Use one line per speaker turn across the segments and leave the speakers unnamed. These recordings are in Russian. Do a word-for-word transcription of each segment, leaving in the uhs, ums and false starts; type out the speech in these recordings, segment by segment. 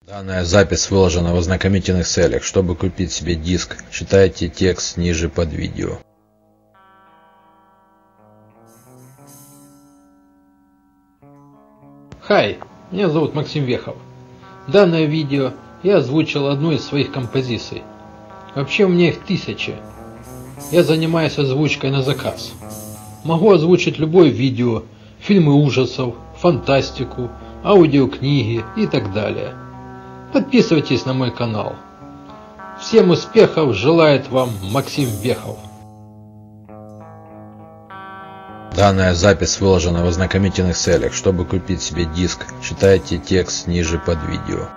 Данная запись выложена в ознакомительных целях. Чтобы купить себе диск, читайте текст ниже под видео.
Хай, меня зовут Максим Вехов. Данное видео я озвучил одну из своих композиций. Вообще у меня их тысячи. Я занимаюсь озвучкой на заказ. Могу озвучить любое видео, фильмы ужасов, фантастику, аудиокниги и так далее. Подписывайтесь на мой канал. Всем успехов желает вам Максим Вехов.
Данная запись выложена в ознакомительных целях. Чтобы купить себе диск, читайте текст ниже под видео.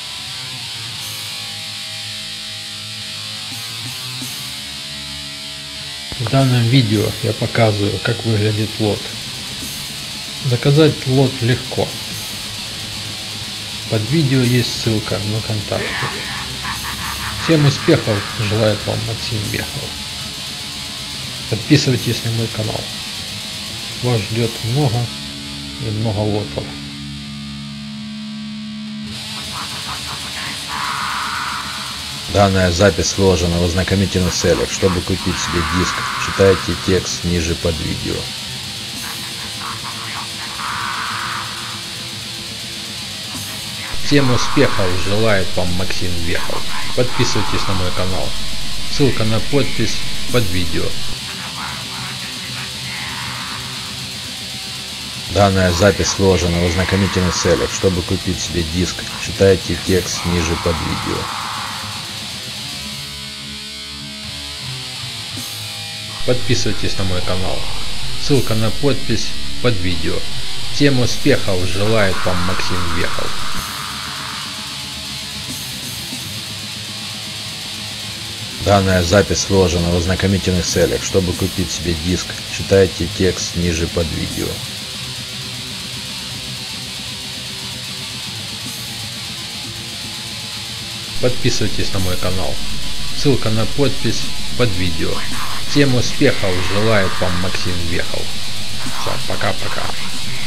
В данном видео я показываю, как выглядит лот. Заказать лот легко. Под видео есть ссылка на контакты. Всем успехов желает вам Максим Вехов. Подписывайтесь на мой канал. Вас ждет много и много лотов.
Данная запись выложена в ознакомительных целях. Чтобы купить себе диск, читайте текст ниже под видео.
Всем успехов желает вам Максим Вехов. Подписывайтесь на мой канал. Ссылка на подпись под видео.
Данная запись выложена в ознакомительных целях. Чтобы купить себе диск, читайте текст ниже под видео.
Подписывайтесь на мой канал. Ссылка на подпись под видео. Всем успехов желает вам Максим Вехов.
Данная запись выложена в ознакомительных целях. Чтобы купить себе диск, читайте текст ниже под видео.
Подписывайтесь на мой канал. Ссылка на подпись под видео. Всем успехов желает вам Максим Вехов. Все, пока-пока.